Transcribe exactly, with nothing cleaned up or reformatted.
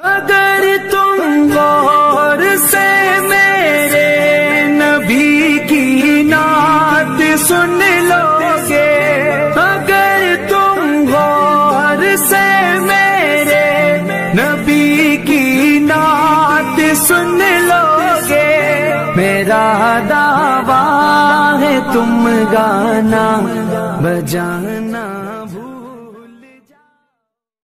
अगर तुम गौर से मेरे नबी की नात सुन लोगे, अगर तुम गौर से मेरे नबी की नात सुन लोगे, मेरा दावा है तुम गाना बजाना।